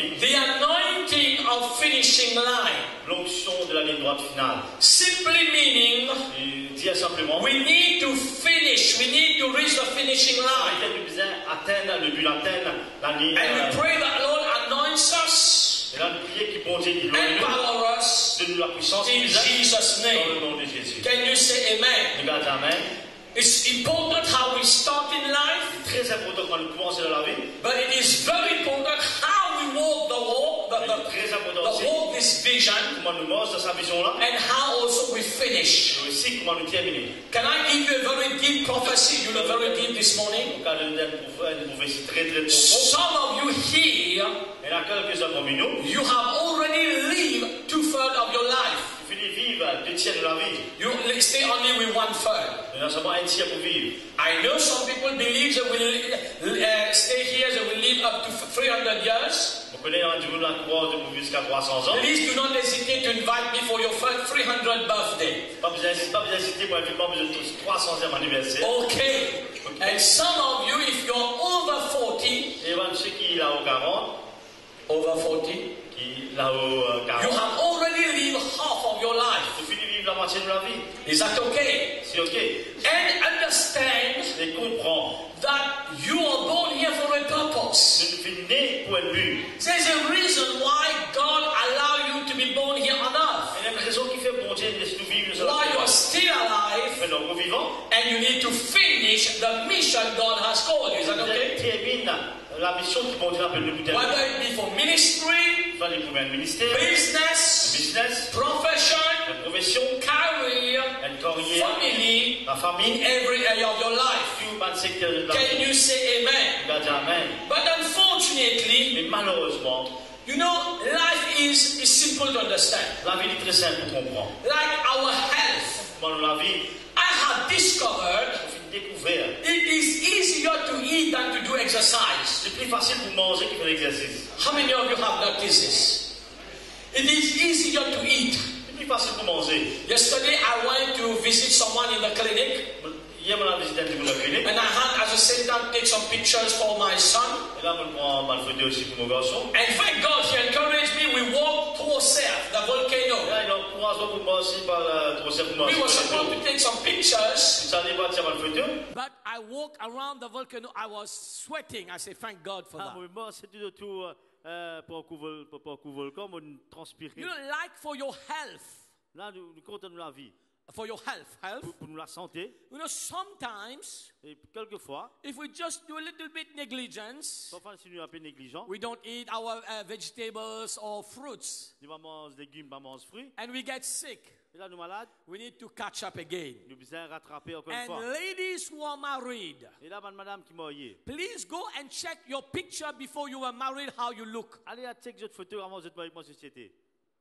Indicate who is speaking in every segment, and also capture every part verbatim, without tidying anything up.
Speaker 1: vie.
Speaker 2: The anointing of finishing line.
Speaker 1: L'onction de la ligne droite finale.
Speaker 2: Simply meaning,
Speaker 1: Et dire simplement,
Speaker 2: we need to finish. We need to reach the finishing line.
Speaker 1: nous besoin atteindre le but, atteindre la ligne.
Speaker 2: And we pray that Lord anoints us,
Speaker 1: Et là, nous prions qu'il bon Dieu nous
Speaker 2: empower us
Speaker 1: donne la puissance
Speaker 2: in Jesus'
Speaker 1: dans
Speaker 2: name.
Speaker 1: le nom de Jésus.
Speaker 2: Can you say amen?
Speaker 1: Regarde, amen.
Speaker 2: It's important how we start in life,
Speaker 1: C'est très important quand nous commençons dans la vie.
Speaker 2: but it is very important how we walk the walk, the,
Speaker 1: C'est
Speaker 2: the,
Speaker 1: très important
Speaker 2: the
Speaker 1: aussi
Speaker 2: walk this vision,
Speaker 1: comment nous marchons dans sa vision-là.
Speaker 2: and how also we finish.
Speaker 1: Et aussi comment nous terminer.
Speaker 2: Can I give you a very deep prophecy? You look very deep this morning.
Speaker 1: Au cas de une prophétie très très profonde.
Speaker 2: Some of you here,
Speaker 1: Il y en a quelques-uns parmi nous.
Speaker 2: you have already lived two-thirds of your life.
Speaker 1: Il faut vivre deux tiers de la vie.
Speaker 2: You stay only with one-third.
Speaker 1: Nous avons seulement un tiers pour vivre.
Speaker 2: I know some people believe they will uh, stay here, they will live up to three hundred years.
Speaker 1: On connaît un jour la croix de vivre jusqu'à trois cents ans.
Speaker 2: Please do not hesitate to invite me for your three hundredth birthday.
Speaker 1: Pas besoin d'hésiter pour inviter moi de trois centième anniversaire.
Speaker 2: Okay. And some of you, if you're over forty,
Speaker 1: Et ben, ceux qui là au quarante,
Speaker 2: over forty,
Speaker 1: qui là au quarante,
Speaker 2: you have already lived half of your life.
Speaker 1: vous finissez de vivre la moitié de la vie.
Speaker 2: Is that okay?
Speaker 1: C'est ok.
Speaker 2: And understand
Speaker 1: Et comprends.
Speaker 2: that you are born here for a purpose.
Speaker 1: Nous sommes nés pour un but.
Speaker 2: There's a reason why God allowed you to be born here on earth.
Speaker 1: Il y a une raison qui fait bon Dieu laisse nous vivre sur la
Speaker 2: Why you are
Speaker 1: terre.
Speaker 2: still alive,
Speaker 1: Mais nous vivons.
Speaker 2: and you need to finish the mission God has called you. Is that okay?
Speaker 1: Termine la mission qui bon Dieu appelle nous terminer.
Speaker 2: Whether it be for ministry,
Speaker 1: Il fallait pour un ministère,
Speaker 2: business,
Speaker 1: business,
Speaker 2: profession,
Speaker 1: une profession,
Speaker 2: career,
Speaker 1: une carrière,
Speaker 2: family,
Speaker 1: la famille,
Speaker 2: in every area of your life.
Speaker 1: tout dans le secteur de la
Speaker 2: Can
Speaker 1: vie.
Speaker 2: you say amen?
Speaker 1: Regarde, amen.
Speaker 2: But unfortunately,
Speaker 1: Mais malheureusement,
Speaker 2: you know, life is, is simple to understand.
Speaker 1: la vie est très simple pour comprendre.
Speaker 2: Like our health,
Speaker 1: Dans la vie,
Speaker 2: I have discovered
Speaker 1: on fait découvert.
Speaker 2: it is easier to eat than to do exercise.
Speaker 1: C'est plus facile pour manger que faire l'exercice.
Speaker 2: How many of you have noticed this? It is easier to eat.
Speaker 1: C'est plus facile pour manger.
Speaker 2: Yesterday I went to visit someone in the clinic,
Speaker 1: Hier, on a visité un petit peu la clinique.
Speaker 2: and I had, as I sat down, take some pictures for my son.
Speaker 1: Et là, on prend ma photo aussi pour mon garçon.
Speaker 2: And thank God he encouraged me. We walked towards Seth, the volcano.
Speaker 1: Là, il encourage pour moi aussi par le procès pour moi.
Speaker 2: We were supposed to take some pictures,
Speaker 1: Ça n'est pas de ma photo.
Speaker 2: but I walked around the volcano. I was sweating. I said, thank God for
Speaker 1: Ah,
Speaker 2: that.
Speaker 1: moi, c'est tout autour euh, pour un couvre pour un couvre volcan, on transpire.
Speaker 2: You know, like for your health,
Speaker 1: Là, nous, nous comptons la vie.
Speaker 2: for your health, health.
Speaker 1: Pour, pour nous la santé.
Speaker 2: You know, sometimes
Speaker 1: Et quelquefois,
Speaker 2: if we just do a little bit negligence,
Speaker 1: parfois, si nous sommes un peu négligents,
Speaker 2: we don't eat our uh, vegetables or fruits,
Speaker 1: nous mangeons des légumes, nous mangeons fruits.
Speaker 2: and we get sick.
Speaker 1: Et là, nous malades,
Speaker 2: We need to catch up again.
Speaker 1: nous besoin rattraper encore une
Speaker 2: And
Speaker 1: fois.
Speaker 2: ladies who are married,
Speaker 1: Et là, madame qui m'a eu.
Speaker 2: please go and check your picture before you were married, how you look.
Speaker 1: Allez à check votre photo avant de vous avec ma société.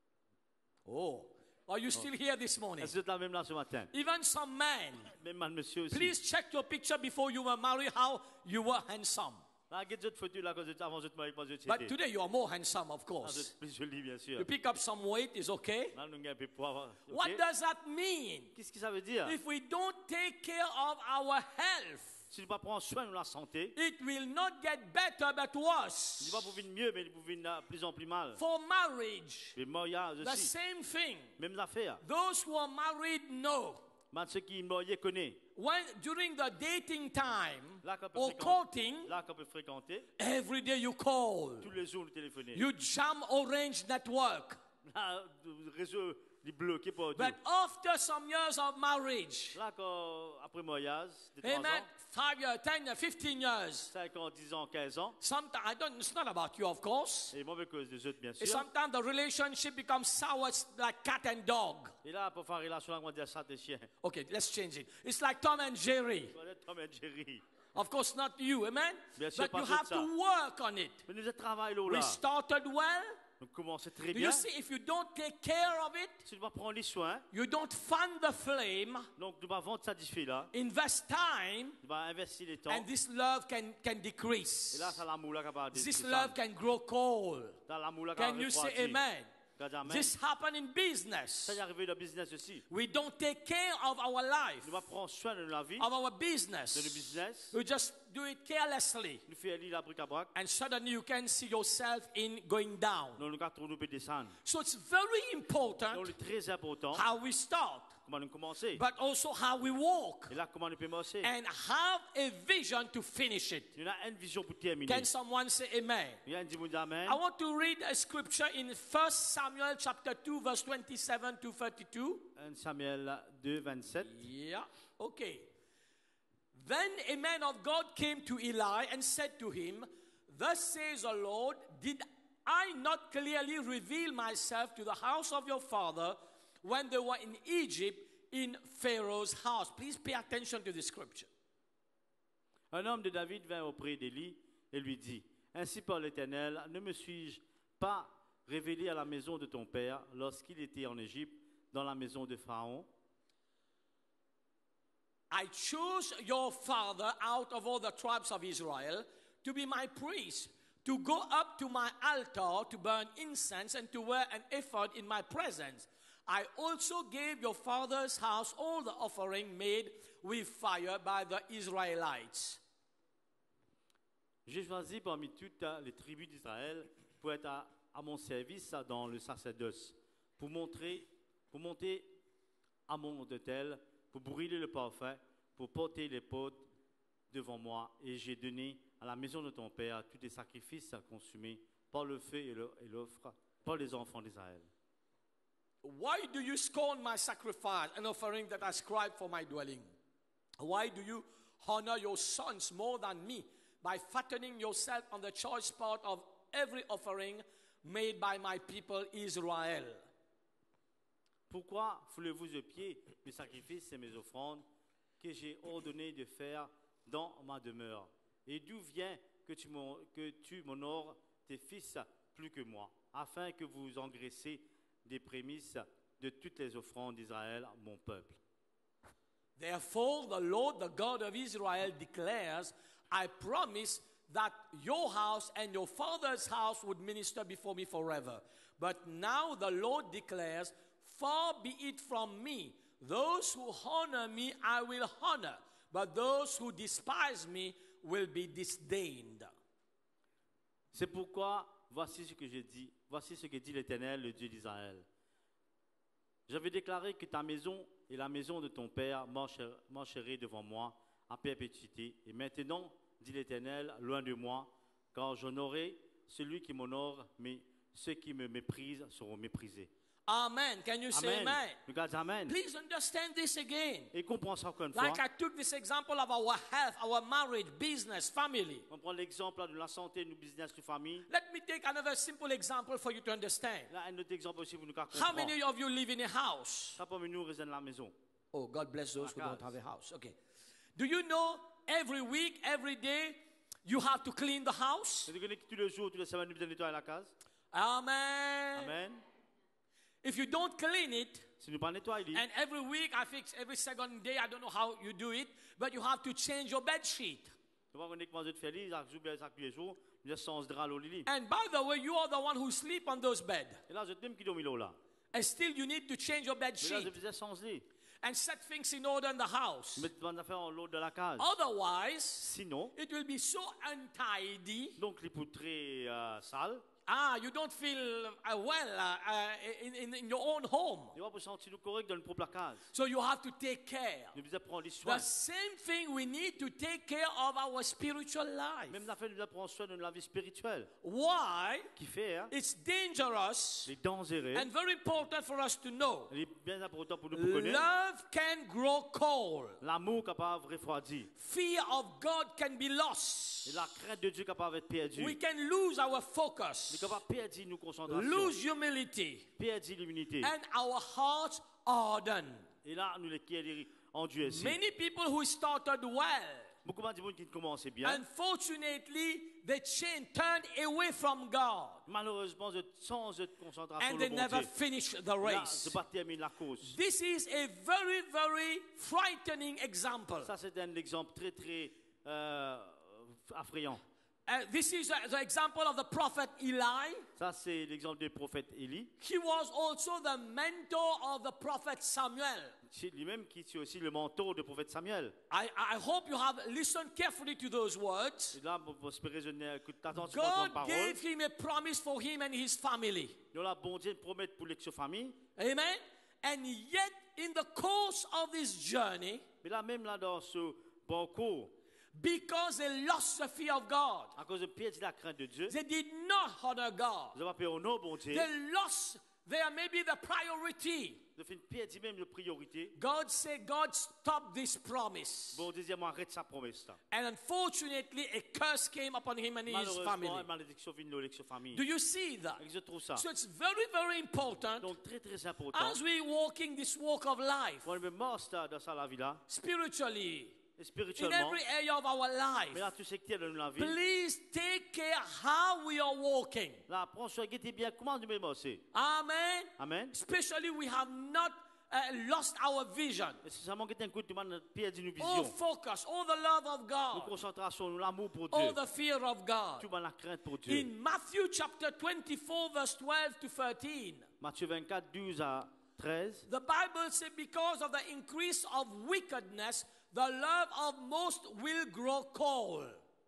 Speaker 2: Oh, are you still here this morning?
Speaker 1: Est-ce que vous êtes là même là ce matin?
Speaker 2: Even some men,
Speaker 1: Même man, monsieur aussi.
Speaker 2: please check your picture before you were married, how you were handsome.
Speaker 1: Là, regardez votre photo là quand vous êtes avant de vous avec ma société.
Speaker 2: But today you are more handsome, of
Speaker 1: Ah, vous
Speaker 2: course.
Speaker 1: êtes plus joli, bien sûr.
Speaker 2: You pick up some weight, is okay.
Speaker 1: Là, nous avons un peu de poids. ok?
Speaker 2: What does that mean?
Speaker 1: Qu'est-ce que ça veut dire?
Speaker 2: If we don't take care of our health,
Speaker 1: Si nous ne pas prendre soin de la santé,
Speaker 2: it will not get better but
Speaker 1: il
Speaker 2: worse.
Speaker 1: ne va pas pour vivre mieux, mais il va vivre de plus en plus mal.
Speaker 2: For marriage,
Speaker 1: Les mariages
Speaker 2: the
Speaker 1: aussi,
Speaker 2: same thing.
Speaker 1: même affaire.
Speaker 2: Those who are married know.
Speaker 1: Mais ceux qui mariés connaissent.
Speaker 2: When during the dating time
Speaker 1: Là, qu'on peut
Speaker 2: or
Speaker 1: fréquenter-
Speaker 2: courting,
Speaker 1: là qu'on peut fréquenter,
Speaker 2: every day you call.
Speaker 1: tous les jours nous téléphonons.
Speaker 2: You jam Orange network.
Speaker 1: Là, le réseau est bloqué pour
Speaker 2: But after some years of marriage,
Speaker 1: Là, quand, après mariage, de trois
Speaker 2: amen,
Speaker 1: ans,
Speaker 2: five years, ten years, fifteen years,
Speaker 1: cinq ans, dix ans, quinze ans,
Speaker 2: sometimes, I don't, it's not about you, of course.
Speaker 1: et mauvais cause des autres, bien sûr.
Speaker 2: And sometimes the relationship becomes sour like cat and dog.
Speaker 1: Et là, pour faire une relation avec moi, dire ça, des chiens.
Speaker 2: Okay, let's change it. It's like Tom and Jerry.
Speaker 1: On est Tom et Jerry.
Speaker 2: Of course, not you, amen?
Speaker 1: Bien sûr,
Speaker 2: But
Speaker 1: pas
Speaker 2: you
Speaker 1: tout
Speaker 2: have
Speaker 1: ça.
Speaker 2: to work on it.
Speaker 1: Mais nous avons travaillé là.
Speaker 2: We started well.
Speaker 1: Nous commençons très
Speaker 2: Do
Speaker 1: bien.
Speaker 2: you see, if you don't take care of it,
Speaker 1: Si nous ne prendre les soins,
Speaker 2: you don't fan the flame,
Speaker 1: donc nous allons vendre satisfait là.
Speaker 2: invest time,
Speaker 1: Nous allons investir les temps.
Speaker 2: and this love can, can
Speaker 1: Et
Speaker 2: decrease.
Speaker 1: là, c'est l'amour là qui va
Speaker 2: This love can grow cold.
Speaker 1: Dans l'amour là qui va
Speaker 2: Can you say
Speaker 1: refroidir.
Speaker 2: amen?
Speaker 1: Regarde, amen.
Speaker 2: This happen in business.
Speaker 1: Ça y est arrivé dans le business aussi.
Speaker 2: We don't take care of our life,
Speaker 1: Nous allons prendre soin de la vie,
Speaker 2: of our
Speaker 1: de
Speaker 2: business.
Speaker 1: le business.
Speaker 2: We just
Speaker 3: do it carelessly.
Speaker 1: Nous faisons la bric-à-brac.
Speaker 3: And suddenly you can see yourself in going down.
Speaker 1: Nous nous gâtons, nous pouvons descendre.
Speaker 3: So it's very important
Speaker 1: Donc, c'est très important.
Speaker 3: how we start,
Speaker 1: Comment nous commencer.
Speaker 3: but also how we walk.
Speaker 1: Et là, comment nous pouvons marcher.
Speaker 3: And have a vision to finish it.
Speaker 1: Il y a une vision pour terminer.
Speaker 3: Can someone say amen?
Speaker 1: Il y a un dimanche d'amen.
Speaker 3: I want to read a scripture in First Samuel chapter two, verse twenty-seven to thirty-two.
Speaker 1: un Samuel deux, vingt-sept.
Speaker 3: Yeah, okay. Then a man of God came to Eli and said to him, Thus says the Lord, did I not clearly reveal myself to the house of your father when they were in Egypt in Pharaoh's house? Please pay attention to the scripture.
Speaker 1: Un homme de David vint auprès d'Élie et lui dit, Ainsi par l'Éternel, ne me suis-je pas révélé à la maison de ton père lorsqu'il était en Égypte, dans la maison de Pharaon?
Speaker 3: I chose your father out of all the tribes of Israel to be my priest, to go up to my altar to burn incense and to wear an ephod in my presence. I also gave your father's house all the offering made with fire by the Israelites.
Speaker 1: J'ai choisi parmi toutes les tribus d'Israël pour être à, à mon service dans le sacerdoce, pour, montrer, pour monter à mon autel, pour brûler le parfum, pour porter les potes devant moi. Et j'ai donné à la maison de ton père tous les sacrifices consumés par le feu et l'offre par les enfants d'Israël.
Speaker 3: Why do you scorn my sacrifice and offering that I ascribed for my dwelling? Why do you honor your sons more than me by fattening yourself on the choice part of every offering made by my people Israel?
Speaker 1: Pourquoi foulez-vous aux pieds mes sacrifices et mes offrandes que j'ai ordonné de faire dans ma demeure? Et d'où vient que tu, que tu m'honores tes fils plus que moi, afin que vous engraissiez des prémices de toutes les offrandes d'Israël, mon peuple?
Speaker 3: Therefore, the Lord, the God of Israel, declares, I promise that your house and your father's house would minister before me forever. But now the Lord declares, far be it from me. Those who honor me, I will honor. But those who despise me will be disdained.
Speaker 1: C'est pourquoi, voici ce que je dis, voici ce que dit l'Éternel, le Dieu d'Israël. J'avais déclaré que ta maison et la maison de ton père marcheraient devant moi en perpétuité. Et maintenant, dit l'Éternel, loin de moi, car j'honorerai celui qui m'honore, mais ceux qui me méprisent seront méprisés.
Speaker 3: Amen. Can you say amen?
Speaker 1: Regarde, amen.
Speaker 3: Please understand this again.
Speaker 1: Et comprends ça encore une fois.
Speaker 3: Like I took this example of our health, our marriage, business, family.
Speaker 1: On prend l'exemple de la santé, du business, de famille.
Speaker 3: Let me take another simple example for you to understand.
Speaker 1: Là, un autre exemple aussi pour nous comprendre.
Speaker 3: How many of you live in a house?
Speaker 1: Ça parmi nous réside dans la maison.
Speaker 3: Oh, God bless those who
Speaker 1: La
Speaker 3: don't
Speaker 1: case.
Speaker 3: have a house. Okay. Do you know every week, every day, you have to clean the house?
Speaker 1: Vous connaissez que tous les jours, toutes les semaines, nous devons nettoyer la case.
Speaker 3: Amen.
Speaker 1: Amen.
Speaker 3: If you don't clean it,
Speaker 1: Si nous pas nettoyer,
Speaker 3: and every week, I think every second day, I don't know how you do it, but you have to change your bed sheet.
Speaker 1: nous avons commencé de faire les jours, chaque deux jours, nous avons drap au lit.
Speaker 3: And by the way, you are the one who sleep on those beds.
Speaker 1: Et là, je t'aime qui dormi là.
Speaker 3: And still, you need to change your bed
Speaker 1: Mais là, je
Speaker 3: sheet
Speaker 1: faisais sans lit.
Speaker 3: and set things in order in the house.
Speaker 1: Mettre bonnes affaires en l'eau de la case.
Speaker 3: Otherwise,
Speaker 1: Sinon,
Speaker 3: it will be so untidy.
Speaker 1: donc les poutres très euh, sales,
Speaker 3: Ah, you don't feel uh, well uh, uh, in, in, in your own home.
Speaker 1: nous avons sentir nous correct dans notre propre case.
Speaker 3: So you have to take care.
Speaker 1: Nous devons prendre les soins.
Speaker 3: The same thing we need to take care of our spiritual life.
Speaker 1: Même l'affaire, nous devons prendre soin de la vie spirituelle.
Speaker 3: Why?
Speaker 1: Qui fait, hein,
Speaker 3: It's dangerous
Speaker 1: les dangereux.
Speaker 3: and very important for us to know.
Speaker 1: Il est bien important pour nous pour connaître.
Speaker 3: Love can grow cold.
Speaker 1: L'amour capable de refroidir.
Speaker 3: Fear of God can be lost.
Speaker 1: Et la crainte de Dieu capable d'être perdue.
Speaker 3: We can lose our
Speaker 1: Il est
Speaker 3: focus,
Speaker 1: capable de perdre nos concentrations.
Speaker 3: lose humility,
Speaker 1: Perdre l'immunité.
Speaker 3: and our hearts harden.
Speaker 1: Et là, nous les qui en Dieu ici.
Speaker 3: Many people who started well,
Speaker 1: Beaucoup de gens qui commençaient bien.
Speaker 3: unfortunately, they changed, turned away from God,
Speaker 1: Malheureusement, je- sans cette concentration
Speaker 3: and
Speaker 1: sur
Speaker 3: they
Speaker 1: le bon
Speaker 3: never
Speaker 1: Dieu.
Speaker 3: finished the
Speaker 1: Là,
Speaker 3: race.
Speaker 1: je pas terminer la cause.
Speaker 3: This is a very, very frightening example.
Speaker 1: Ça, c'est un exemple très, très euh, effrayant.
Speaker 3: Uh, this is uh, the example of the prophet Eli.
Speaker 1: Ça, c'est l'exemple du prophète Élie.
Speaker 3: He was also the mentor of the prophet Samuel.
Speaker 1: C'est lui-même qui est aussi le mentor du prophète Samuel.
Speaker 3: I, I hope you have listened carefully to those words.
Speaker 1: Et là, vous espérez, je n'écoute attentivement à
Speaker 3: God
Speaker 1: parole.
Speaker 3: gave him a promise for him and his family.
Speaker 1: Nous la bon Dieu promet pour les famille.
Speaker 3: Amen. And yet, in the course of this journey,
Speaker 1: Mais là, même là, dans ce parcours,
Speaker 3: because they lost the fear of God,
Speaker 1: à cause de pied de la crainte de Dieu,
Speaker 3: they did not honor God.
Speaker 1: ils n'ont pas payé au nom, bon Dieu.
Speaker 3: They lost their maybe the priority.
Speaker 1: Ils ont fait une pièce même de priorité.
Speaker 3: God said, God stop this promise.
Speaker 1: Bon, deuxièmement, arrête sa promesse. Là.
Speaker 3: And unfortunately, a curse came upon him and his
Speaker 1: Malheureusement,
Speaker 3: family.
Speaker 1: une malédiction vient de l'élection famille.
Speaker 3: Do you see that?
Speaker 1: Et je trouve ça.
Speaker 3: So it's very, very important
Speaker 1: Donc, très, très important.
Speaker 3: as we walking this walk of life,
Speaker 1: On est mort dans ça, la vie là,
Speaker 3: spiritually,
Speaker 1: et
Speaker 3: in
Speaker 1: spirituellement.
Speaker 3: every area of our life.
Speaker 1: Mais là, tout secteur de la vie.
Speaker 3: Please take care how we are walking.
Speaker 1: Là, prends soin, guettez bien comment nous mettons c'est.
Speaker 3: Amen.
Speaker 1: Amen.
Speaker 3: Especially we have not uh, lost our vision.
Speaker 1: Et si ça manque un coup de main, pied d'une
Speaker 3: All
Speaker 1: vision.
Speaker 3: focus, all the love of
Speaker 1: Nous
Speaker 3: God,
Speaker 1: concentration, nous l'amour pour
Speaker 3: all
Speaker 1: Dieu.
Speaker 3: the fear of God.
Speaker 1: Tout dans la crainte pour Dieu.
Speaker 3: In Matthew chapter twenty-four, verse twelve to thirteen,
Speaker 1: Matthieu vingt-quatre, douze à treize.
Speaker 3: the Bible says, because of the increase of wickedness, the love of most will grow cold.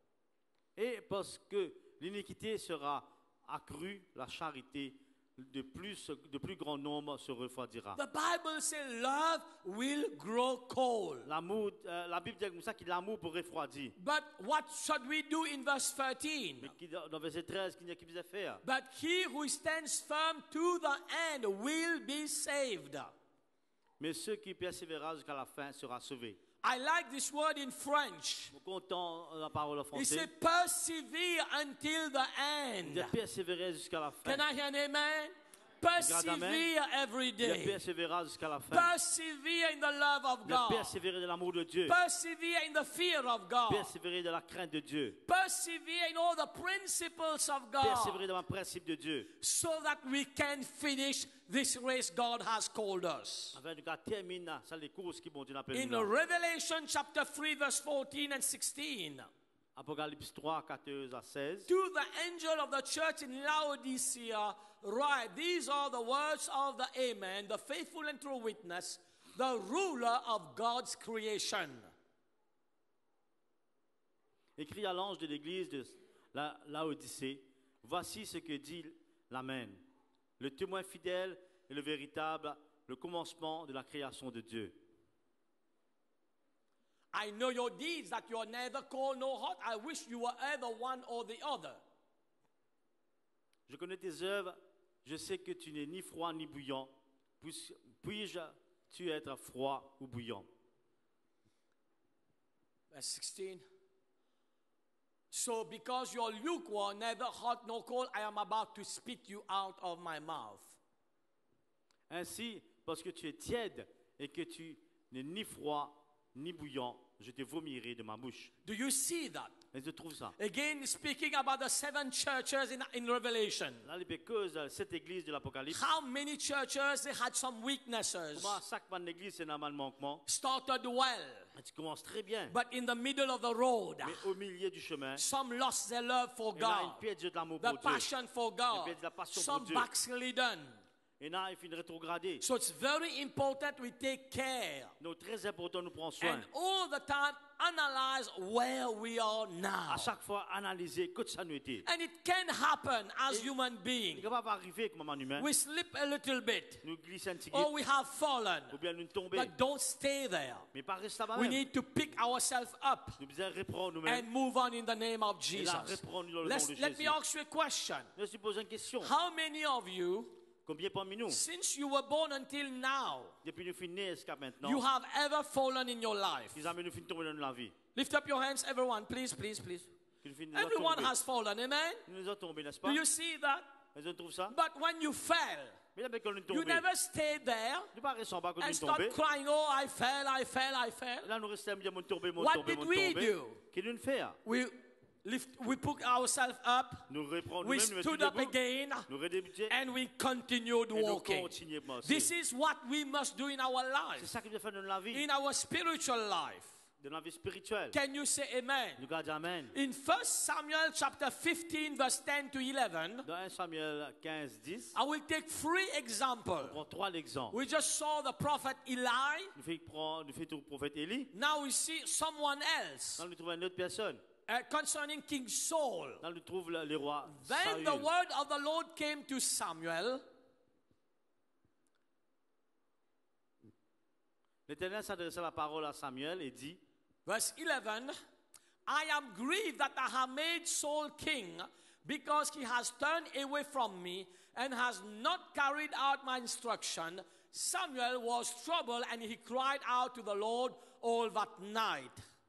Speaker 1: Et parce que l'iniquité sera accrue, la charité de plus, de plus grand nombre se refroidira.
Speaker 3: The Bible says love will grow cold.
Speaker 1: L'amour, euh, la Bible dit comme ça que l'amour peut refroidir.
Speaker 3: But what should we do in verse thirteen?
Speaker 1: Mais qui, dans verset treize, qu'il n'y a qui puisse faire.
Speaker 3: But he who stands firm to the end will be saved.
Speaker 1: Mais ceux qui persévéreront jusqu'à la fin sera sauvé.
Speaker 3: I like this word in French.
Speaker 1: Nous comptons la parole en
Speaker 3: It
Speaker 1: français.
Speaker 3: says persevere until the
Speaker 1: De
Speaker 3: end.
Speaker 1: persévérer jusqu'à la fin.
Speaker 3: Can I hear an amen? Persevere every
Speaker 1: De
Speaker 3: day.
Speaker 1: persévérer jusqu'à la fin.
Speaker 3: Persevere in the love of
Speaker 1: De
Speaker 3: God.
Speaker 1: persévérer de l'amour de Dieu.
Speaker 3: Persevere in the fear of God.
Speaker 1: Persévérer de la crainte de Dieu.
Speaker 3: Persevere in all the principles of
Speaker 1: Persévérer
Speaker 3: God,
Speaker 1: dans le principe de Dieu.
Speaker 3: so that we can finish this race God has called us.
Speaker 1: Afin de terminer ça les courses qui vont Dieu appelle
Speaker 3: In
Speaker 1: nous. là.
Speaker 3: Revelation chapter three, verse fourteen and sixteen,
Speaker 1: Apocalypse trois, quatorze à seize.
Speaker 3: to the angel of the church in Laodicea, write, these are the words of the Amen, the faithful and true witness, the ruler of God's creation.
Speaker 1: Écrit à l'ange de l'église de la Laodicée, voici ce que dit l'Amen, le témoin fidèle et le véritable, le commencement de la création de Dieu.
Speaker 3: I know your deeds, that you are neither cold nor hot. I wish you were either one or the other.
Speaker 1: Je connais tes œuvres, je sais que tu n'es ni froid ni bouillant. Puis- Puis-je-tu être froid ou bouillant?
Speaker 3: Verse sixteen. So because you're lukewarm, neither hot nor cold, I am about to spit you out of my mouth.
Speaker 1: Ainsi, parce que tu es tiède et que tu n'es ni froid ni bouillant, je te vomirai de ma bouche.
Speaker 3: Do you see that?
Speaker 1: Et je trouve ça.
Speaker 3: Again, speaking about the seven churches in, in Revelation.
Speaker 1: Là, les causes de cette église de l'Apocalypse,
Speaker 3: How many churches they had some weaknesses?
Speaker 1: comment chaque bonne église, c'est normalement manquement.
Speaker 3: Started well,
Speaker 1: Et tu commences très bien,
Speaker 3: but in the middle of the road,
Speaker 1: mais au milieu du chemin,
Speaker 3: some lost their love for
Speaker 1: il y a une
Speaker 3: God,
Speaker 1: pièce de l'amour
Speaker 3: the
Speaker 1: pour Dieu.
Speaker 3: passion for God,
Speaker 1: Il y a de la passion pour
Speaker 3: some
Speaker 1: Dieu.
Speaker 3: backslidden.
Speaker 1: Et là, il finit rétrogradé.
Speaker 3: So it's very important we take care
Speaker 1: Donc, très important, nous prenons soin.
Speaker 3: and all the time analyze where we are now.
Speaker 1: À chaque fois, analyser que ça nous était.
Speaker 3: And it can happen as human
Speaker 1: Il est
Speaker 3: beings.
Speaker 1: capable d'arriver comme un humain.
Speaker 3: We slip a little bit,
Speaker 1: Nous glissons un petit peu,
Speaker 3: or we have fallen,
Speaker 1: ou bien nous tomber.
Speaker 3: but don't stay there.
Speaker 1: Mais pas rester là-bas
Speaker 3: We
Speaker 1: même.
Speaker 3: need to pick ourselves up
Speaker 1: Nous devons reprendre nous-mêmes.
Speaker 3: and move on in the name of
Speaker 1: Et là,
Speaker 3: Jesus.
Speaker 1: reprendre dans le nom
Speaker 3: Let's,
Speaker 1: de
Speaker 3: let me
Speaker 1: Jésus.
Speaker 3: ask you a question.
Speaker 1: Je me pose une question.
Speaker 3: How many of you,
Speaker 1: Combien parmi nous,
Speaker 3: since you were born until now,
Speaker 1: depuis nous finissons jusqu'à maintenant,
Speaker 3: you have ever fallen in your life?
Speaker 1: ils amènent nous finissons tomber dans la vie.
Speaker 3: Lift up your hands, everyone, please, please, please.
Speaker 1: Que nous finissons nous
Speaker 3: Everyone
Speaker 1: tomber.
Speaker 3: has fallen, amen?
Speaker 1: Nous nous sommes tombés, n'est-ce
Speaker 3: Do
Speaker 1: pas?
Speaker 3: you see that?
Speaker 1: Mais on trouve ça.
Speaker 3: But when you fell,
Speaker 1: Mais là, quand nous
Speaker 3: you
Speaker 1: tombés,
Speaker 3: never stayed there
Speaker 1: nous ne restons pas quand
Speaker 3: and
Speaker 1: nous
Speaker 3: start
Speaker 1: tombés.
Speaker 3: crying, oh, I fell, I fell, I fell.
Speaker 1: Là, nous restons bien, mon tombé, mon
Speaker 3: What
Speaker 1: tombé,
Speaker 3: did
Speaker 1: mon
Speaker 3: we
Speaker 1: tombé.
Speaker 3: do?
Speaker 1: Qu'est-ce que nous faisons?
Speaker 3: We lift, we put ourselves up,
Speaker 1: Nous reprenons
Speaker 3: we
Speaker 1: nous-mêmes, nous
Speaker 3: stood
Speaker 1: mettons
Speaker 3: up
Speaker 1: debout,
Speaker 3: again,
Speaker 1: nous redébutons
Speaker 3: and we continued
Speaker 1: et nous
Speaker 3: walking.
Speaker 1: continuons de marcher.
Speaker 3: This is what we must do in our
Speaker 1: C'est
Speaker 3: life,
Speaker 1: ça que nous faisons dans la vie.
Speaker 3: in our spiritual life.
Speaker 1: de la vie spirituelle.
Speaker 3: Can you say amen?
Speaker 1: Nous gardons Amen.
Speaker 3: In First Samuel chapter fifteen, verse ten to eleven,
Speaker 1: Dans un Samuel quinze, dix,
Speaker 3: I will take three
Speaker 1: on
Speaker 3: examples.
Speaker 1: prend trois exemples.
Speaker 3: We just saw the prophet Eli.
Speaker 1: Nous faisons prendre- nous faisons le prophète Élie.
Speaker 3: Now we see someone else
Speaker 1: Là, nous trouvons une autre personne.
Speaker 3: uh, concerning King Saul.
Speaker 1: Là, nous trouvons le, le roi
Speaker 3: Then
Speaker 1: Saül.
Speaker 3: the word of the Lord came to Samuel.
Speaker 1: L'Éternel s'adressa la parole à Samuel et dit,
Speaker 3: Verse eleven, I am grieved that I have made Saul king because he has turned away from me and has not carried out my instruction. Samuel was troubled and he cried out to the Lord all that night.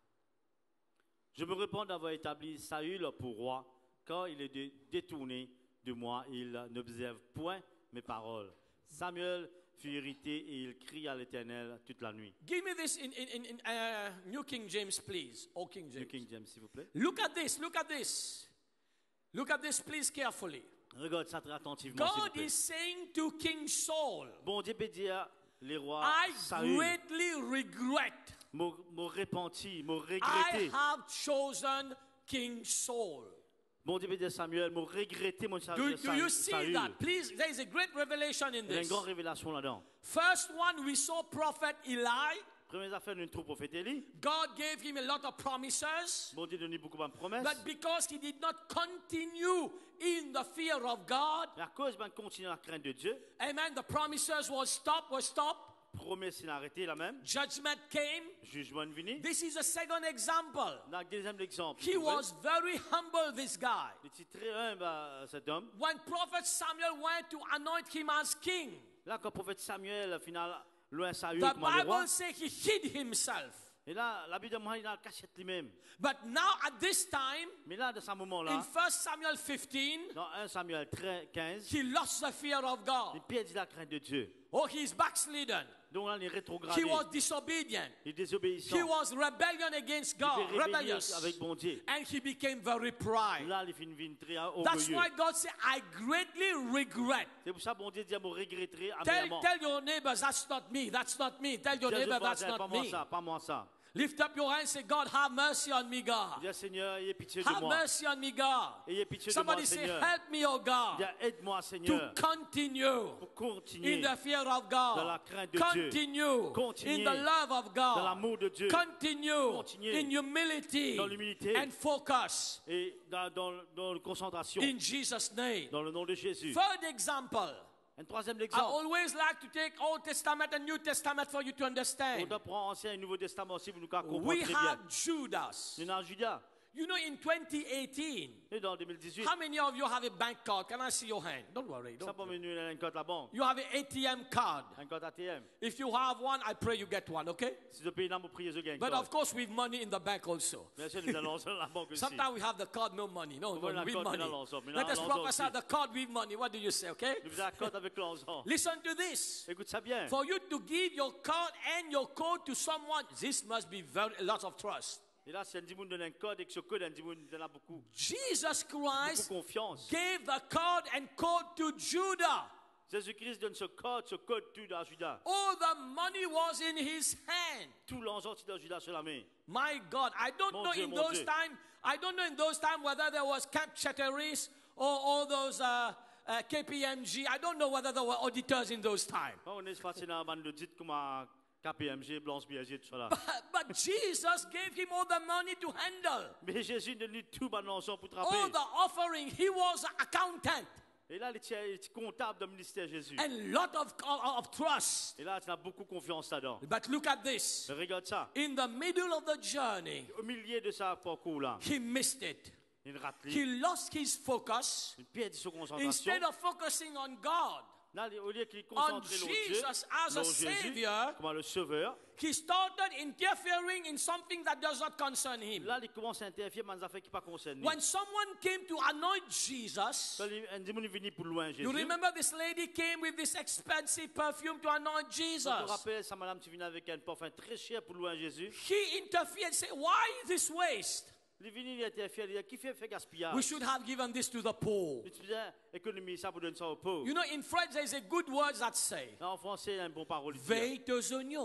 Speaker 1: je me réponds d'avoir établi Saül pour roi, car il est dé- détourné de moi, il n'observe point mes paroles. Samuel fut irrité et il crie à l'Éternel toute la nuit.
Speaker 3: Give me this in, in, in, in uh, New King James, please. Oh, King
Speaker 1: New
Speaker 3: James.
Speaker 1: King James, s'il vous plaît.
Speaker 3: Look at this, look at this. Look at this, please, carefully.
Speaker 1: Regarde ça très attentivement, s'il vous
Speaker 3: God
Speaker 1: plaît.
Speaker 3: is saying to King Saul,
Speaker 1: Bon Dieu peut dire, les rois
Speaker 3: I
Speaker 1: Saül,
Speaker 3: greatly regret
Speaker 1: m'ont m'ont repenti, m'ont
Speaker 3: I
Speaker 1: regretté.
Speaker 3: have chosen King Saul.
Speaker 1: Bon Dieu peut dire Samuel, m'ont regretté mon
Speaker 3: Do,
Speaker 1: service
Speaker 3: do you see
Speaker 1: Saül.
Speaker 3: that? Please, there is a great revelation in
Speaker 1: Il y a une
Speaker 3: this.
Speaker 1: grande révélation là-dedans.
Speaker 3: First one, we saw prophet Eli.
Speaker 1: Première affaire, nous trouvons prophète Élie.
Speaker 3: God gave him a lot of promises.
Speaker 1: Bon Dieu donné beaucoup de promesses.
Speaker 3: But because he did not continue in the fear of God,
Speaker 1: Et à cause de continuer la crainte de Dieu,
Speaker 3: amen, the promises was stopped, was stopped.
Speaker 1: promesse il a arrêté là même.
Speaker 3: Judgment came.
Speaker 1: Jugement est venu.
Speaker 3: This is a second example.
Speaker 1: Dans le deuxième exemple,
Speaker 3: He was very humble, this guy.
Speaker 1: il était très humble, euh, cet homme.
Speaker 3: When prophet Samuel went to anoint him as king,
Speaker 1: Là, quand le prophète Samuel, au final, loin Saül
Speaker 3: the
Speaker 1: comme le roi.
Speaker 3: Bible says he hid himself.
Speaker 1: Et là, la Bible de moi, il a la cachette lui-même.
Speaker 3: But now at this time,
Speaker 1: Mais là, de ce
Speaker 3: in
Speaker 1: moment-là,
Speaker 3: First Samuel fifteen,
Speaker 1: dans un Samuel quinze,
Speaker 3: he lost the fear of
Speaker 1: il
Speaker 3: God.
Speaker 1: perdit la crainte de Dieu.
Speaker 3: Oh, he's backslidden.
Speaker 1: Donc là, il est rétrogradé.
Speaker 3: He was disobedient.
Speaker 1: Il est désobéissant.
Speaker 3: He was rebellion against
Speaker 1: Il
Speaker 3: God,
Speaker 1: est rébellieux
Speaker 3: rebellious.
Speaker 1: avec bon Dieu.
Speaker 3: And he became very pride.
Speaker 1: Là, il finit une très
Speaker 3: That's
Speaker 1: orgueilleux.
Speaker 3: why God said, I greatly regret.
Speaker 1: C'est pour ça que bon Dieu dit à mon regretterai
Speaker 3: Tell,
Speaker 1: amèrement.
Speaker 3: tell your neighbors, that's not me, that's not me. Tell your
Speaker 1: Dis à
Speaker 3: neighbor,
Speaker 1: Jéhovah,
Speaker 3: that's
Speaker 1: dis, pas
Speaker 3: not
Speaker 1: moi
Speaker 3: me.
Speaker 1: ça, pas moi ça.
Speaker 3: Lift up your hands and say, God, have mercy on me, God.
Speaker 1: Dis, Seigneur, ayez pitié de
Speaker 3: Have
Speaker 1: moi.
Speaker 3: mercy on me, God.
Speaker 1: Ayez pitié de
Speaker 3: Somebody
Speaker 1: moi,
Speaker 3: say,
Speaker 1: Seigneur.
Speaker 3: help me, oh
Speaker 1: Dis,
Speaker 3: God,
Speaker 1: aide-moi,
Speaker 3: to
Speaker 1: Seigneur,
Speaker 3: continue
Speaker 1: pour continuer
Speaker 3: in the fear of
Speaker 1: dans la
Speaker 3: God.
Speaker 1: crainte de Dieu.
Speaker 3: Continue
Speaker 1: Continuer
Speaker 3: in the love of
Speaker 1: dans
Speaker 3: God.
Speaker 1: l'amour de Dieu.
Speaker 3: Continue
Speaker 1: Continuer
Speaker 3: in humility
Speaker 1: dans l'humilité.
Speaker 3: and focus
Speaker 1: Et dans, dans, dans la concentration,
Speaker 3: in Jesus' name.
Speaker 1: dans le nom de Jésus.
Speaker 3: Third example.
Speaker 1: Un troisième
Speaker 3: I
Speaker 1: exemple.
Speaker 3: always like to take Old Testament and New Testament for you to
Speaker 1: On
Speaker 3: understand.
Speaker 1: doit prendre Ancien et Nouveau Testament aussi pour nous comprendre
Speaker 3: We
Speaker 1: très bien.
Speaker 3: have Judas.
Speaker 1: Il y en a en Judas.
Speaker 3: You know, in twenty eighteen,
Speaker 1: Et dans deux mille dix-huit,
Speaker 3: how many of you have a bank card? Can I see your hand? Don't worry.
Speaker 1: ça
Speaker 3: Don't
Speaker 1: peut venir un compte à la banque,
Speaker 3: You have an A T M card.
Speaker 1: un compte A T M.
Speaker 3: If you have one, I pray you get one, okay?
Speaker 1: Si je paye là, mon prix, je gagne.
Speaker 3: But of course, with money in the bank also.
Speaker 1: Bien sûr, nous allons à la banque aussi.
Speaker 3: Sometimes we have the card, no money. No,
Speaker 1: Voilà,
Speaker 3: no with
Speaker 1: card,
Speaker 3: money.
Speaker 1: mais non, mais
Speaker 3: Let
Speaker 1: non,
Speaker 3: us
Speaker 1: non,
Speaker 3: prophesy
Speaker 1: aussi.
Speaker 3: the card with money. What do you say, okay?
Speaker 1: Nous faisons un compte avec l'argent.
Speaker 3: Listen to this.
Speaker 1: Écoute ça bien.
Speaker 3: For you to give your card and your code to someone, this must be very a lot of trust.
Speaker 1: Et là, si un dit donne un code et que ce code, un dit donne a beaucoup,
Speaker 3: Jesus
Speaker 1: beaucoup
Speaker 3: Christ
Speaker 1: confiance.
Speaker 3: gave the card and code to Judah.
Speaker 1: Jésus-Christ donne ce code, ce code tout dans Judas.
Speaker 3: All the money was in his hand.
Speaker 1: Tout l'argent est dans Judas sur la main.
Speaker 3: My God, I don't
Speaker 1: Mon
Speaker 3: know
Speaker 1: Dieu,
Speaker 3: in
Speaker 1: mon
Speaker 3: those
Speaker 1: Dieu.
Speaker 3: time. I don't know in those time whether there was Camp Chatteris or all those uh, uh, K P M G. I don't know whether there were auditors in those time.
Speaker 1: Quand on est passé dans la bande de dites comme à K P M G, Blanche B G, tout ça là.
Speaker 3: But Jesus gave him all the money to handle.
Speaker 1: Mais Jésus donne lui tout bon l'argent pour
Speaker 3: All
Speaker 1: trapper.
Speaker 3: the offering. He was an accountant.
Speaker 1: Et là, il est comptable du ministère Jésus.
Speaker 3: And lot of, of, of trust.
Speaker 1: Et là, tu as beaucoup confiance là-dedans.
Speaker 3: But look at this.
Speaker 1: Mais regarde ça.
Speaker 3: In the middle of the journey,
Speaker 1: Au milieu de ça parcours là,
Speaker 3: he missed it.
Speaker 1: il rate
Speaker 3: He
Speaker 1: lui.
Speaker 3: lost his focus.
Speaker 1: Il perd sa concentration.
Speaker 3: Instead of focusing on God,
Speaker 1: Là, au lieu qu'il
Speaker 3: on
Speaker 1: concentre sur Dieu,
Speaker 3: Jesus as a
Speaker 1: sur Jésus,
Speaker 3: Savior,
Speaker 1: comme le sauveur,
Speaker 3: he started interfering in something that does not concern him.
Speaker 1: là, il commence à interférer dans les affaires qui ne sont pas concernées.
Speaker 3: When someone came to anoint Jesus,
Speaker 1: Quand il- un démon est venu pour loin Jésus.
Speaker 3: you remember this lady came with this expensive perfume to anoint
Speaker 1: Je
Speaker 3: Jesus.
Speaker 1: me rappelle, sa madame, tu viens avec un parfum très cher pour loin Jésus.
Speaker 3: He interfered and said, why this waste?
Speaker 1: Il est venu, il a interféré, il a dit, qui fait fait gaspillage?
Speaker 3: We should have given this to the poor.
Speaker 1: Il faisait économiser ça pour donner ça aux pauvres.
Speaker 3: You know, in French, there is a good word that say,
Speaker 1: En français, il y a un bon parole.
Speaker 3: veille tes oignons.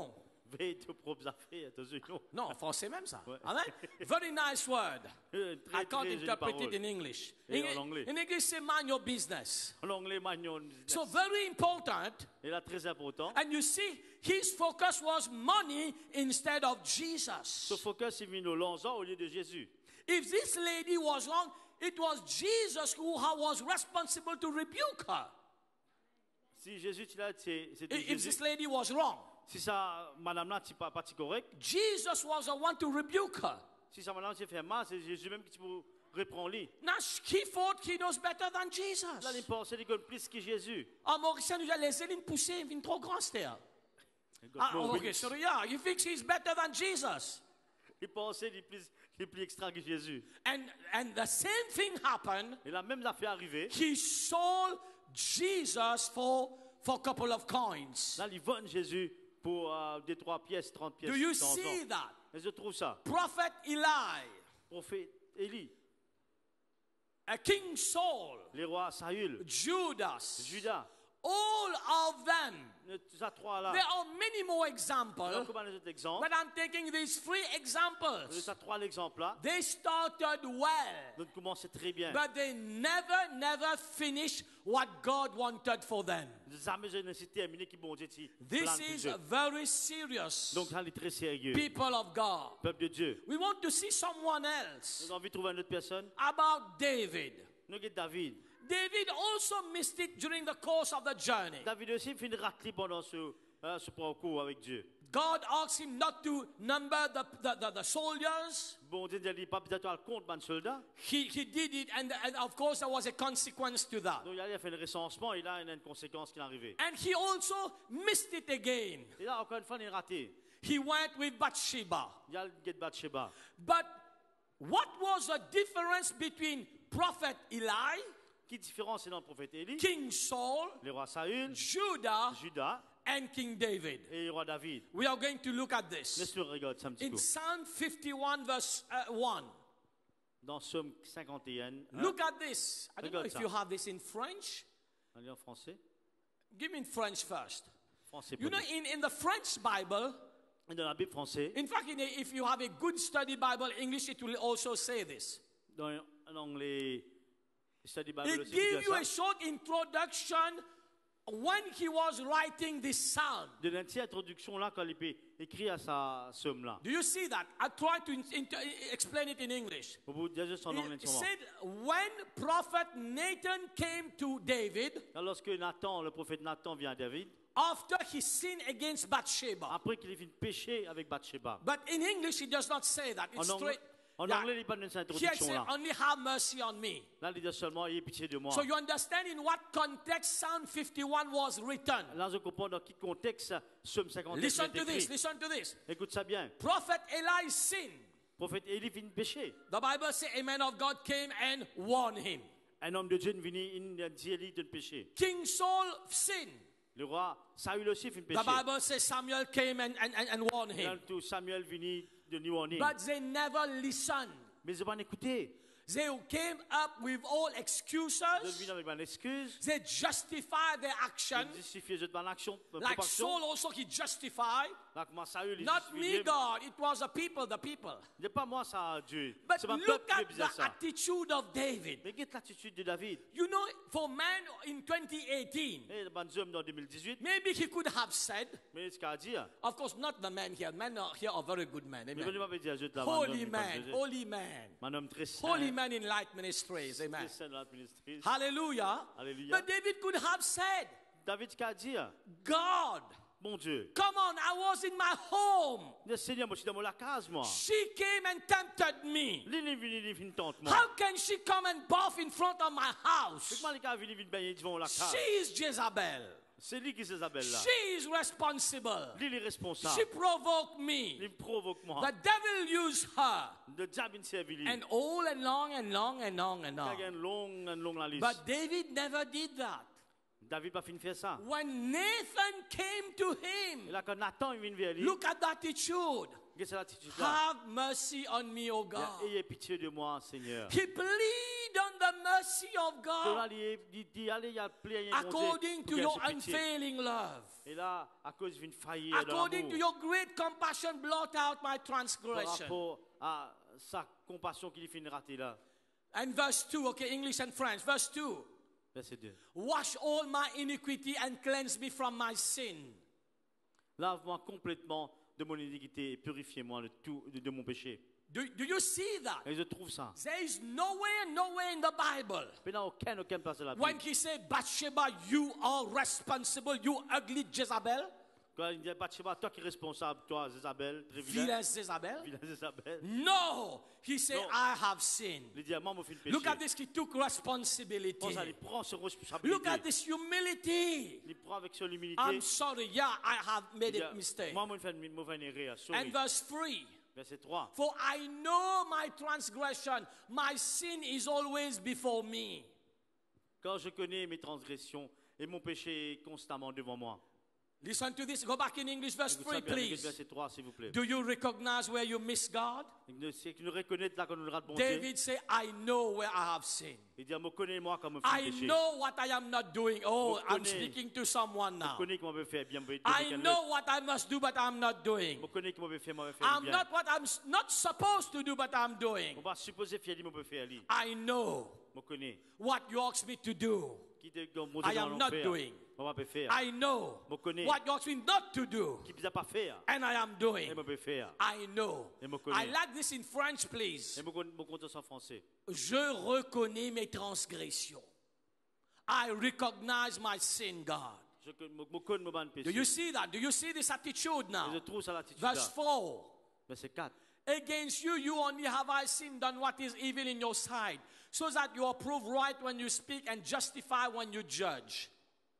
Speaker 1: veille tes propres affaires, attention.
Speaker 3: Non, en français même ça.
Speaker 1: Ouais.
Speaker 3: Amen. Very nice word.
Speaker 1: Euh,
Speaker 3: I
Speaker 1: Très,
Speaker 3: can't
Speaker 1: très jolie
Speaker 3: interpret it
Speaker 1: parole.
Speaker 3: in English.
Speaker 1: Et
Speaker 3: In,
Speaker 1: en anglais.
Speaker 3: in English, say mind your business.
Speaker 1: En anglais, magnon.
Speaker 3: So very important.
Speaker 1: Et là, très important.
Speaker 3: And you see, his focus was money instead of Jesus.
Speaker 1: Ce focus est mis au l'argent au lieu de Jésus.
Speaker 3: If this lady was wrong, it was Jesus who was responsible to rebuke her.
Speaker 1: Si Jésus, tu l'as, c'est- c'était
Speaker 3: If
Speaker 1: Jésus.
Speaker 3: this lady was wrong,
Speaker 1: Si ça, madame là, tu pas pas correct.
Speaker 3: Jesus was the one to rebuke her.
Speaker 1: Si ça, madame, tu fait mal, c'est Jésus même qui tu peux reprendre lui.
Speaker 3: Now he thought he knows better than
Speaker 1: Là,
Speaker 3: Jesus.
Speaker 1: il pensait qu'il connaît plus que Jésus.
Speaker 3: En Mauricien, nous avons laissé une poussée, une trop grande stéa.
Speaker 1: Il
Speaker 3: Ah,
Speaker 1: connaît
Speaker 3: okay,
Speaker 1: plus.
Speaker 3: sorry, yeah, he thinks he's better than Jesus.
Speaker 1: Il pensait qu'il est plus, qu'il est plus extra que Jésus.
Speaker 3: And, and the same thing happened.
Speaker 1: Et la même affaire arrivée.
Speaker 3: He sold Jesus for, for a couple of coins.
Speaker 1: Là, ils vendent Jésus pour euh, des trois pièces, trente pièces.
Speaker 3: Do you
Speaker 1: de temps en
Speaker 3: see
Speaker 1: temps.
Speaker 3: that?
Speaker 1: Et je trouve ça.
Speaker 3: Prophet Eli,
Speaker 1: Prophète Élie,
Speaker 3: a King Saul,
Speaker 1: les rois Saül,
Speaker 3: Judas,
Speaker 1: Judas,
Speaker 3: all of them.
Speaker 1: ces trois-là.
Speaker 3: There are many more
Speaker 1: Alors,
Speaker 3: examples,
Speaker 1: comment les autres exemples?
Speaker 3: but I'm taking these three examples.
Speaker 1: Ces trois exemples-là.
Speaker 3: They started well,
Speaker 1: Donc, commençaient très bien.
Speaker 3: but they never, never finished what God wanted for them.
Speaker 1: Jamais je ne suis terminé qui bon Dieu dit.
Speaker 3: This
Speaker 1: plan pour
Speaker 3: is
Speaker 1: Dieu.
Speaker 3: very serious,
Speaker 1: Donc, ça, il est très sérieux.
Speaker 3: people of God.
Speaker 1: Peuple de Dieu.
Speaker 3: We want to see someone else
Speaker 1: Nous avons envie de trouver une autre personne.
Speaker 3: about David.
Speaker 1: Nous avons David.
Speaker 3: David also missed it during the course of the journey.
Speaker 1: David aussi fait une raclée pendant ce, euh, ce parcours avec Dieu.
Speaker 3: God asked him not to number the, the, the, the soldiers.
Speaker 1: Bon Dieu ne dit pas peut-être à compte de soldat.
Speaker 3: He, he did it, and, and of course, there was a consequence to that.
Speaker 1: Donc il a fait le recensement et là il y a une conséquence qui est arrivée.
Speaker 3: And he also missed it again.
Speaker 1: Et là encore une fois il est raté.
Speaker 3: He went with Bathsheba.
Speaker 1: Il y a le Get Bathsheba.
Speaker 3: But what was the difference between Prophet Eli,
Speaker 1: Qui différence est dans le prophète Élie,
Speaker 3: King Saul,
Speaker 1: le roi Saül,
Speaker 3: Judah,
Speaker 1: Judas
Speaker 3: and King David?
Speaker 1: et le roi David?
Speaker 3: We are going to look at this.
Speaker 1: Laisse-nous regarder ça un petit
Speaker 3: In
Speaker 1: coup.
Speaker 3: Psalm fifty-one, verse uh, one.
Speaker 1: Dans Somme cinquante et un, hein,
Speaker 3: Look at this. I don't know
Speaker 1: Regarde
Speaker 3: if
Speaker 1: ça.
Speaker 3: you have this in French.
Speaker 1: on lit en français.
Speaker 3: Give me in French first.
Speaker 1: Français
Speaker 3: You know,
Speaker 1: premier.
Speaker 3: in, in the French Bible,
Speaker 1: Et dans la Bible française,
Speaker 3: in fact, in a, if you have a good study Bible, English, it will also say this.
Speaker 1: dans l'anglais, Study Bible
Speaker 3: It
Speaker 1: aussi,
Speaker 3: gives
Speaker 1: dit
Speaker 3: you
Speaker 1: ça.
Speaker 3: a short introduction when he was writing this psalm.
Speaker 1: De une petite introduction là quand il peut écrire à sa somme là.
Speaker 3: Do you see that? I try to in, in- explain it in English.
Speaker 1: Pour vous dire juste en anglais
Speaker 3: It
Speaker 1: seulement.
Speaker 3: said, when prophet Nathan came to David,
Speaker 1: Lorsque Nathan, le prophète Nathan vient à David,
Speaker 3: after he sinned against Bathsheba.
Speaker 1: après qu'il ait fait péché avec Bathsheba.
Speaker 3: But in English, he does not say that. It's
Speaker 1: En anglais,
Speaker 3: straight.
Speaker 1: en
Speaker 3: Yeah.
Speaker 1: anglais, il parle de cette
Speaker 3: Here it
Speaker 1: introduction
Speaker 3: says,
Speaker 1: là.
Speaker 3: only have mercy on me.
Speaker 1: Là, il dit seulement, ayez pitié de moi.
Speaker 3: So you understand in what context Psalm fifty-one was written.
Speaker 1: Là, je comprends dans quel contexte Somme cinquante et un
Speaker 3: Listen
Speaker 1: est
Speaker 3: to this,
Speaker 1: écrit.
Speaker 3: listen to this.
Speaker 1: Écoute ça bien.
Speaker 3: Prophet Eli sinned.
Speaker 1: Prophète Élie fit péché.
Speaker 3: The Bible says a man of God came and warned him.
Speaker 1: Un homme de Dieu est venu, il a dit Élie de péché.
Speaker 3: King Saul sinned.
Speaker 1: Le roi Saül aussi fit
Speaker 3: The
Speaker 1: péché.
Speaker 3: Bible says Samuel came and, and, and, and warned
Speaker 1: Là,
Speaker 3: him.
Speaker 1: tout Samuel venu de New Orleans.
Speaker 3: But they never listened.
Speaker 1: Mais ils n'ont pas écouté.
Speaker 3: They came up with all
Speaker 1: Ils sont
Speaker 3: excuses.
Speaker 1: venus avec une excuse.
Speaker 3: They justified their action.
Speaker 1: Ils justifient juste dans l'action.
Speaker 3: Like Saul also, he justified.
Speaker 1: Là, comment Saül, il
Speaker 3: Not
Speaker 1: justifie.
Speaker 3: me, God. It was the people, the people.
Speaker 1: Ce n'est pas moi ça, Dieu.
Speaker 3: But
Speaker 1: C'est pas le
Speaker 3: look
Speaker 1: peuple qui
Speaker 3: at
Speaker 1: faisait
Speaker 3: the
Speaker 1: ça.
Speaker 3: attitude of David.
Speaker 1: Mais regarde l'attitude de David.
Speaker 3: You know, for man in twenty eighteen,
Speaker 1: Et le bon homme dans deux mille dix-huit,
Speaker 3: maybe he could have said,
Speaker 1: mais ce qu'il a dit,
Speaker 3: of course, not the men here. Men are here are very good men.
Speaker 1: mais
Speaker 3: Amen.
Speaker 1: je ne vais pas dire, je te
Speaker 3: Holy man, holy man.
Speaker 1: Un homme très saint.
Speaker 3: Holy man in light ministries. Amen.
Speaker 1: Très saint dans la ministrie.
Speaker 3: Hallelujah.
Speaker 1: Alléluia.
Speaker 3: But David could have said,
Speaker 1: David, ce qu'il a dit,
Speaker 3: God,
Speaker 1: mon Dieu,
Speaker 3: come on, I was in my home.
Speaker 1: le Seigneur, moi, je suis dans la case, moi.
Speaker 3: She came and tempted me.
Speaker 1: Lui, il est venu, il est venu tente moi.
Speaker 3: How can she come and bath in front of my house?
Speaker 1: Comment il est venu, il est venu devant la case?
Speaker 3: She is Jezebel.
Speaker 1: C'est lui qui s'appelle là.
Speaker 3: She is responsible.
Speaker 1: Lui, il est
Speaker 3: She
Speaker 1: responsable.
Speaker 3: provoked me.
Speaker 1: Il me provoque moi.
Speaker 3: The devil used her.
Speaker 1: Le diable, il s'est servi.
Speaker 3: And all and long and long and long and
Speaker 1: Il y a
Speaker 3: long.
Speaker 1: une longue, une longue la liste.
Speaker 3: But David never did that.
Speaker 1: David pas fini de faire ça.
Speaker 3: When Nathan came to
Speaker 1: Et
Speaker 3: him,
Speaker 1: là, quand Nathan il vient vers lui,
Speaker 3: look at that attitude.
Speaker 1: qu'est-ce que l'attitude là?
Speaker 3: Have mercy on me, O God.
Speaker 1: Ayez pitié de moi, Seigneur.
Speaker 3: He plead on the mercy of
Speaker 1: Donc là,
Speaker 3: God
Speaker 1: il il dit, allez, il y a plein, il y a mon Dieu,
Speaker 3: according
Speaker 1: pour
Speaker 3: to
Speaker 1: qu'il
Speaker 3: your
Speaker 1: ait pitié.
Speaker 3: unfailing love.
Speaker 1: Et là, à cause d'une faillite dans
Speaker 3: According to
Speaker 1: l'amour,
Speaker 3: your great compassion, blot out my
Speaker 1: par
Speaker 3: transgression.
Speaker 1: rapport à sa compassion qu'il finit raté là.
Speaker 3: And verse two, okay, English and French. Verse two.
Speaker 1: Verset deux.
Speaker 3: Wash all my iniquity and cleanse me from my sin.
Speaker 1: Lave-moi complètement de mon iniquité et purifiez-moi de tout de, de mon péché.
Speaker 3: Do, do you see that?
Speaker 1: Et je trouve ça.
Speaker 3: There is nowhere, nowhere in the Bible
Speaker 1: Mais dans aucune, aucune place de la
Speaker 3: when
Speaker 1: Bible.
Speaker 3: he said, Bathsheba, you are responsible, you ugly Jezebel,
Speaker 1: Quand il dit, Bathsheba, toi qui es responsable, toi, Isabelle, très
Speaker 3: vilaine
Speaker 1: vilaine,
Speaker 3: Jezebel.
Speaker 1: vilaine Isabelle.
Speaker 3: No, he said,
Speaker 1: No.
Speaker 3: I have sinned.
Speaker 1: Il dit, moi, mon fils péché.
Speaker 3: Look at this, he took responsibility.
Speaker 1: Pense à lui, prend ses
Speaker 3: Look
Speaker 1: responsabilités.
Speaker 3: at this humility.
Speaker 1: Il prend avec son humilité.
Speaker 3: I'm sorry, yeah, I have
Speaker 1: Il
Speaker 3: made
Speaker 1: dit,
Speaker 3: a mistake.
Speaker 1: moi, moi, je fais une mauvaise erreur.
Speaker 3: And
Speaker 1: Sorry.
Speaker 3: verse three.
Speaker 1: Verset trois.
Speaker 3: For I know my transgression, my sin is always before me.
Speaker 1: Quand je connais mes transgressions et mon péché est constamment devant moi.
Speaker 3: Listen to this. Go back in English, verse
Speaker 1: Écoute
Speaker 3: three,
Speaker 1: ça bien, avec
Speaker 3: please.
Speaker 1: Verset trois, s'il vous plaît.
Speaker 3: Do you recognize where you miss God?
Speaker 1: C'est qu'il nous reconnaît là quand nous rate bon Dieu.
Speaker 3: David said, I know where I have sinned.
Speaker 1: Il dit, me connais-moi comme je fais
Speaker 3: I
Speaker 1: péché.
Speaker 3: know what I am not doing. Oh,
Speaker 1: Me
Speaker 3: I'm
Speaker 1: connais.
Speaker 3: speaking to someone
Speaker 1: Je
Speaker 3: now.
Speaker 1: connais comment me faire bien.
Speaker 3: I know what I must do, but I'm not doing.
Speaker 1: Je connais comment me faire, moi me faire
Speaker 3: I'm
Speaker 1: bien.
Speaker 3: not what I'm s- not supposed to do, but I'm doing.
Speaker 1: On va supposer faire, moi me faire lui.
Speaker 3: I know
Speaker 1: Je connais.
Speaker 3: what you ask me to do.
Speaker 1: Qui te dans mon
Speaker 3: I
Speaker 1: Dieu
Speaker 3: am
Speaker 1: dans
Speaker 3: not
Speaker 1: l'enfer.
Speaker 3: doing.
Speaker 1: On va pas faire.
Speaker 3: I know
Speaker 1: Me connais.
Speaker 3: what you ask me not to do,
Speaker 1: Qui ne pas faire.
Speaker 3: and I am doing.
Speaker 1: Et me peut faire.
Speaker 3: I know.
Speaker 1: Et me connais.
Speaker 3: I like this in French, please.
Speaker 1: Et me connais mon compte en français.
Speaker 3: Je reconnais mes transgressions. I recognize my sin, God.
Speaker 1: Je me me connais mon ban
Speaker 3: Do
Speaker 1: péché.
Speaker 3: you see that? Do you see this attitude
Speaker 1: Et je
Speaker 3: now?
Speaker 1: trouve ça l'attitude
Speaker 3: Verse
Speaker 1: là.
Speaker 3: four.
Speaker 1: Verset quatre.
Speaker 3: Against you, you only have I sinned, done what is evil in your sight, so that you are proved right when you speak and justified when you judge.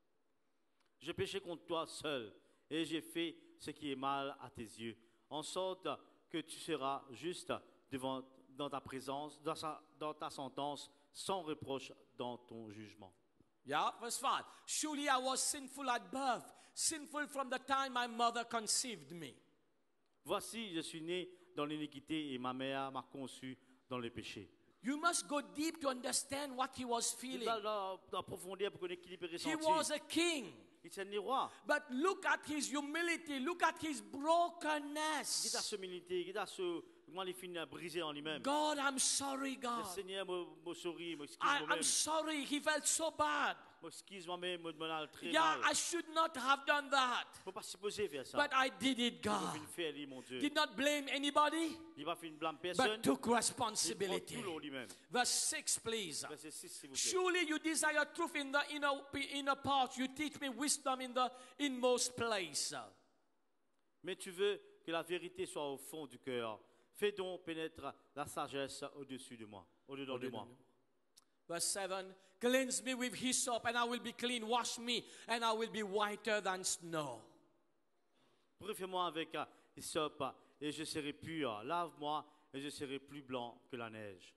Speaker 1: J'ai péché contre toi seul et j'ai fait ce qui est mal à tes yeux, en sorte que tu seras juste devant, dans ta présence, dans, sa- dans ta sentence, sans reproche dans ton jugement.
Speaker 3: Yeah, verse five. Surely I was sinful at birth, sinful from the time my mother conceived me.
Speaker 1: Voici, je suis né dans l'iniquité et ma mère m'a conçu dans le péché.
Speaker 3: You must go deep to understand what he was
Speaker 1: Il
Speaker 3: feeling.
Speaker 1: va dans, dans la profondeur pour connaître l'équilibre
Speaker 3: He
Speaker 1: ressenti.
Speaker 3: was a king.
Speaker 1: Il s'est né roi.
Speaker 3: But look at his humility. Look at his
Speaker 1: Il est à
Speaker 3: brokenness.
Speaker 1: ce humilité, il est à ce comment il finit à briser en lui-même.
Speaker 3: God, I'm sorry,
Speaker 1: Le
Speaker 3: God.
Speaker 1: Seigneur, me souris, m'excuse
Speaker 3: I,
Speaker 1: moi-même,
Speaker 3: I'm sorry. He felt so bad.
Speaker 1: m'excuse moi-même, me demande très
Speaker 3: Yeah,
Speaker 1: mal.
Speaker 3: I should not have done that.
Speaker 1: Faut pas supposer faire ça.
Speaker 3: But I did it,
Speaker 1: Il
Speaker 3: God.
Speaker 1: va faire lui, mon Dieu.
Speaker 3: Did not blame anybody,
Speaker 1: Il va faire une blâme personne.
Speaker 3: but took
Speaker 1: Il prend
Speaker 3: responsibility.
Speaker 1: tout l'eau lui-même.
Speaker 3: Verse six, please.
Speaker 1: Verset six, s'il vous plaît.
Speaker 3: Surely you desire truth in the inner, inner parts. You teach me wisdom in the inmost place.
Speaker 1: Mais tu veux que la vérité soit au fond du cœur. Fais donc pénétrer la sagesse au-dessus de moi, au-dedans de moi.
Speaker 3: Verse seven. Cleanse me with hyssop, and I will be clean. Wash me, and I will be whiter than snow.
Speaker 1: Purifie-moi avec un hysope et je serai pur. Lave-moi et je serai plus blanc que la neige.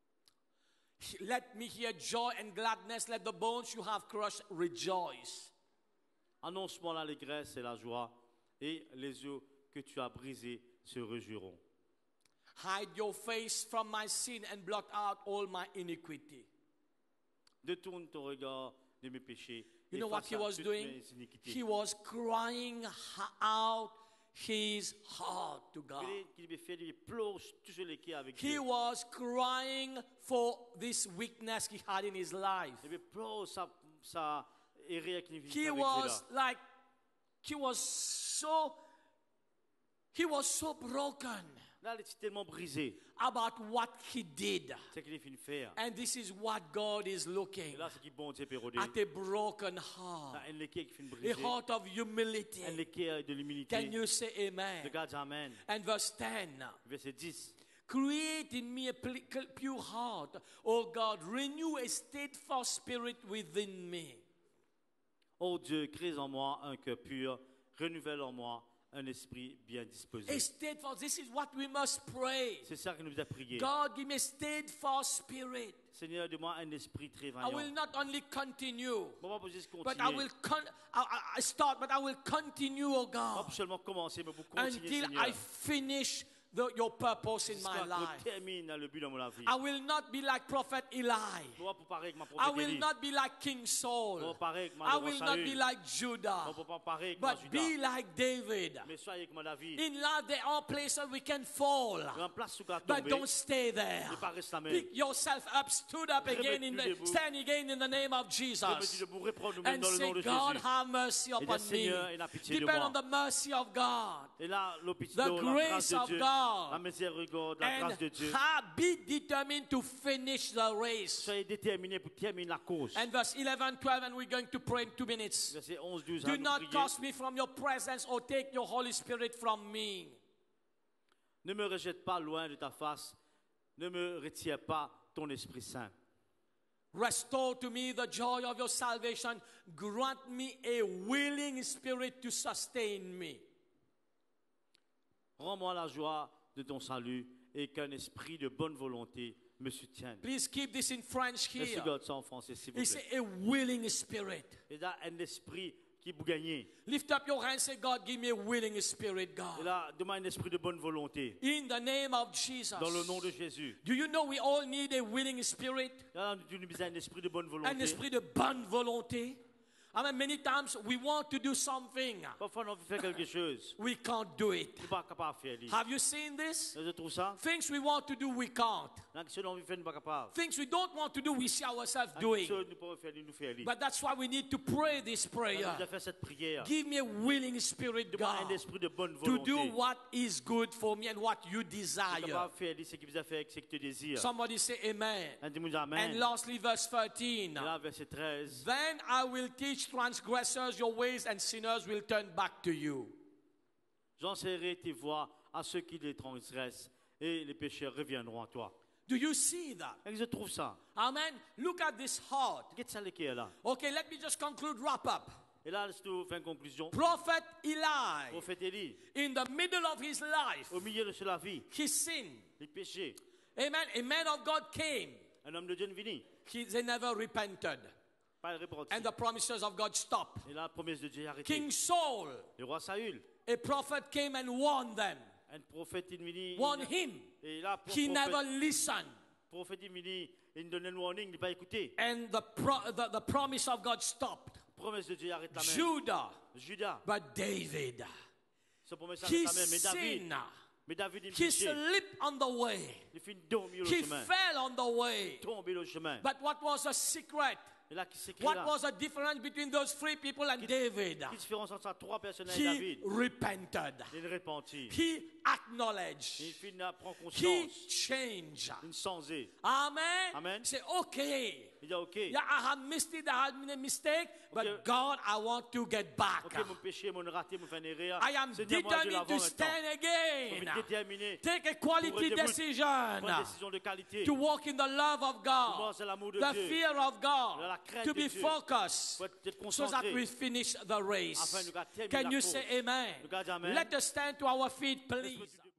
Speaker 3: Let me hear joy and gladness. Let the bones you have crushed rejoice.
Speaker 1: Annonce-moi l'allégresse et la joie, et les os que tu as brisés se réjouiront.
Speaker 3: Hide your face from my sin and blot out all my iniquity.
Speaker 1: Détourne ton regard de mes péchés.
Speaker 3: You know what he
Speaker 1: efface
Speaker 3: was
Speaker 1: toutes
Speaker 3: doing?
Speaker 1: mes iniquités.
Speaker 3: He was crying ha- out his heart to God.
Speaker 1: Qu'il me fait, il pleure toujours les cœurs avec
Speaker 3: He
Speaker 1: Dieu.
Speaker 3: was crying for this weakness he had in his life.
Speaker 1: Il me pleure sa, sa erreur qu'il vit
Speaker 3: He
Speaker 1: avec
Speaker 3: was
Speaker 1: Dieu là.
Speaker 3: like, he was so, he was so broken
Speaker 1: Là, il est tellement brisé.
Speaker 3: about what he did.
Speaker 1: C'est qu'il est fini de faire.
Speaker 3: And this is what God is
Speaker 1: Et
Speaker 3: looking
Speaker 1: là, c'est qu'il bon Dieu peut rôder.
Speaker 3: at a broken heart,
Speaker 1: Un équerre qui finit
Speaker 3: a
Speaker 1: brisé.
Speaker 3: heart of humility.
Speaker 1: Un équerre de l'humilité.
Speaker 3: Can you say amen?
Speaker 1: Regarde, Amen.
Speaker 3: And verse ten.
Speaker 1: Verset dix.
Speaker 3: Create in me a pl- pure heart, O God. Renew a steadfast spirit within me.
Speaker 1: Ô Dieu, crée en moi un cœur pur, renouvelle en moi un esprit bien
Speaker 3: A
Speaker 1: disposé.
Speaker 3: steadfast. This is what we must pray.
Speaker 1: C'est ça que nous devons prier.
Speaker 3: God, give me a steadfast spirit.
Speaker 1: Seigneur, donne-moi un esprit
Speaker 3: I will
Speaker 1: travaillant.
Speaker 3: not only continue,
Speaker 1: Bon, pas juste
Speaker 3: but I
Speaker 1: continuer.
Speaker 3: will con- I, I- I start, but I will continue, oh
Speaker 1: Pas
Speaker 3: God,
Speaker 1: seulement commencer, mais pour continuer,
Speaker 3: until I
Speaker 1: Seigneur.
Speaker 3: finish the, your purpose in my
Speaker 1: Jusqu'à
Speaker 3: life.
Speaker 1: que termine le but dans mon vie.
Speaker 3: I will not be like Prophet Eli.
Speaker 1: Moi, pour pareil avec ma
Speaker 3: I
Speaker 1: prophète
Speaker 3: will
Speaker 1: Élie.
Speaker 3: not be like King Saul.
Speaker 1: Moi, pareil avec ma
Speaker 3: I
Speaker 1: roi
Speaker 3: will not
Speaker 1: Saül.
Speaker 3: be like
Speaker 1: Moi,
Speaker 3: Judah.
Speaker 1: pour pas pareil avec ma
Speaker 3: But
Speaker 1: Judas.
Speaker 3: be like David.
Speaker 1: Mais soyez comme David.
Speaker 3: In life, there are places we can fall,
Speaker 1: En place où tu as
Speaker 3: but
Speaker 1: tombé,
Speaker 3: don't stay there.
Speaker 1: ne pas rester la même.
Speaker 3: Pick yourself up, stood up again, in the,
Speaker 1: Remets-tu debout.
Speaker 3: stand again in the name of
Speaker 1: Remets-tu
Speaker 3: Jesus,
Speaker 1: debout, reprends nous-mêmes
Speaker 3: and
Speaker 1: dans le nom
Speaker 3: say,
Speaker 1: de
Speaker 3: God,
Speaker 1: Jésus.
Speaker 3: have mercy
Speaker 1: Et dis,
Speaker 3: upon me.
Speaker 1: Seigneur, aie la pitié de
Speaker 3: Depend
Speaker 1: moi.
Speaker 3: on the mercy of God.
Speaker 1: Et là, l'hôpital,
Speaker 3: The
Speaker 1: la grâce
Speaker 3: grace
Speaker 1: de
Speaker 3: of
Speaker 1: Dieu,
Speaker 3: God.
Speaker 1: la miséricorde, la
Speaker 3: And
Speaker 1: grâce de Dieu.
Speaker 3: ha- be determined to finish the race.
Speaker 1: Soyez déterminés pour terminer la course.
Speaker 3: And verse eleven, twelve, and we're going to pray in two minutes.
Speaker 1: Verset onze, douze,
Speaker 3: Do
Speaker 1: à nous
Speaker 3: not
Speaker 1: prier.
Speaker 3: cast me from your presence or take your Holy Spirit from me.
Speaker 1: Ne me rejette pas loin de ta face. Ne me retire pas ton Esprit Saint.
Speaker 3: Restore to me the joy of your salvation. Grant me a willing spirit to sustain me.
Speaker 1: Rends-moi la joie de ton salut et qu'un esprit de bonne volonté me soutienne.
Speaker 3: Please keep this in French
Speaker 1: Laissez
Speaker 3: here.
Speaker 1: God ça en français, s'il vous
Speaker 3: It's
Speaker 1: plaît.
Speaker 3: a willing spirit.
Speaker 1: Et là, un esprit qui vous gagne.
Speaker 3: Lift up your hands and say, God, give me a willing spirit,
Speaker 1: Et
Speaker 3: God.
Speaker 1: là, demande un esprit de bonne volonté.
Speaker 3: In the name of Jesus.
Speaker 1: Dans le nom de Jésus.
Speaker 3: Do you know we all need a willing spirit?
Speaker 1: Là, nous avons besoin d'un esprit de bonne
Speaker 3: Un
Speaker 1: volonté.
Speaker 3: esprit de bonne volonté. I mean, many times we want to do something.
Speaker 1: Parfois, on veut faire quelque chose.
Speaker 3: We can't do it.
Speaker 1: On n'est pas capable de faire. Là,
Speaker 3: Have you seen this?
Speaker 1: je trouve ça.
Speaker 3: Things we want to do, we can't.
Speaker 1: Là, ce qu'on veut faire, nous ne sommes pas capables.
Speaker 3: Things we don't want to do, we see ourselves
Speaker 1: Là,
Speaker 3: doing.
Speaker 1: ce que nous pouvons faire, nous faire. Là,
Speaker 3: But that's why we need to pray this
Speaker 1: nous
Speaker 3: prayer.
Speaker 1: devons faire cette prière.
Speaker 3: Give me a willing spirit,
Speaker 1: Demande un
Speaker 3: God,
Speaker 1: esprit de bonne
Speaker 3: to
Speaker 1: volonté.
Speaker 3: do what is good for me and what you
Speaker 1: Tu es
Speaker 3: desire.
Speaker 1: capable de faire ce qui vous a fait, ce que tu désires.
Speaker 3: Somebody say amen.
Speaker 1: Un dis-moi
Speaker 3: And
Speaker 1: amen.
Speaker 3: lastly, verse thirteen.
Speaker 1: Et là, verset treize.
Speaker 3: Then I will teach transgressors your ways, and sinners will turn back to you.
Speaker 1: J'enseignerai tes voies à ceux qui les transgressent et les pécheurs reviendront à toi.
Speaker 3: Do you see that?
Speaker 1: Et je trouve ça.
Speaker 3: Amen. Look at this heart.
Speaker 1: Qu'est-ce que c'est qui est là?
Speaker 3: Okay, let me just conclude, wrap up.
Speaker 1: Et là, je te fais une conclusion.
Speaker 3: Prophet Eli,
Speaker 1: Prophète Élie,
Speaker 3: in the middle of his life,
Speaker 1: au milieu de sa vie,
Speaker 3: he sinned.
Speaker 1: les péchés,
Speaker 3: Amen. A man of God came.
Speaker 1: un homme de Dieu est venu.
Speaker 3: He, they never repented.
Speaker 1: Pas le repenti.
Speaker 3: And the promises of God stopped.
Speaker 1: Et la promesse de Dieu est arrêtée.
Speaker 3: King Saul,
Speaker 1: Le roi Saül,
Speaker 3: a prophet came and warned them.
Speaker 1: un prophète est venu.
Speaker 3: Warned him.
Speaker 1: Et là, pour
Speaker 3: He
Speaker 1: prophète,
Speaker 3: never listened.
Speaker 1: prophète est venu, il donne un warning, il n'a pas écouté.
Speaker 3: And the, pro, the, the promise of God stopped.
Speaker 1: Promesse de Dieu arrête la main.
Speaker 3: Judah,
Speaker 1: Judas,
Speaker 3: but David,
Speaker 1: sa promesse
Speaker 3: he
Speaker 1: arrête la main. Mais David,
Speaker 3: sinned.
Speaker 1: mais David, il
Speaker 3: He
Speaker 1: péché.
Speaker 3: slipped on the way.
Speaker 1: Il finit tomber au
Speaker 3: He
Speaker 1: chemin.
Speaker 3: fell on the way.
Speaker 1: Tomber au chemin.
Speaker 3: But what was the secret?
Speaker 1: Et là, qui s'écrit
Speaker 3: What
Speaker 1: là?
Speaker 3: was the difference between those three people and David?
Speaker 1: Quelle différence entre trois personnes et
Speaker 3: He
Speaker 1: David?
Speaker 3: repented.
Speaker 1: Il repentit.
Speaker 3: He acknowledged.
Speaker 1: Il finit à prendre
Speaker 3: He
Speaker 1: conscience.
Speaker 3: changed.
Speaker 1: Il changé.
Speaker 3: Amen.
Speaker 1: Amen.
Speaker 3: Say, okay.
Speaker 1: Il dit, OK.
Speaker 3: Yeah, I have missed it. I have made a mistake. But
Speaker 1: Okay.
Speaker 3: God, I want to get back.
Speaker 1: OK, mon péché, mon raté, mon fait une erreur.
Speaker 3: I am
Speaker 1: Seigneur, moi, je
Speaker 3: determined
Speaker 1: l'avance
Speaker 3: to
Speaker 1: maintenant.
Speaker 3: stand
Speaker 1: Je
Speaker 3: again.
Speaker 1: suis déterminé.
Speaker 3: Take a quality
Speaker 1: Pour redébuter.
Speaker 3: decision
Speaker 1: Prendre une décision de qualité.
Speaker 3: to walk in the love of
Speaker 1: Pour
Speaker 3: God,
Speaker 1: moi, c'est l'amour de
Speaker 3: the
Speaker 1: Dieu.
Speaker 3: fear of God,
Speaker 1: La crainte
Speaker 3: to
Speaker 1: de
Speaker 3: be
Speaker 1: Dieu.
Speaker 3: focused
Speaker 1: Pour être
Speaker 3: so that
Speaker 1: concentré.
Speaker 3: we finish the race.
Speaker 1: Afin de terminer
Speaker 3: Can
Speaker 1: la
Speaker 3: you
Speaker 1: course.
Speaker 3: say amen?
Speaker 1: Nous gardons amen.
Speaker 3: Let us stand to our feet,
Speaker 1: Laisse-moi
Speaker 3: please.
Speaker 1: te-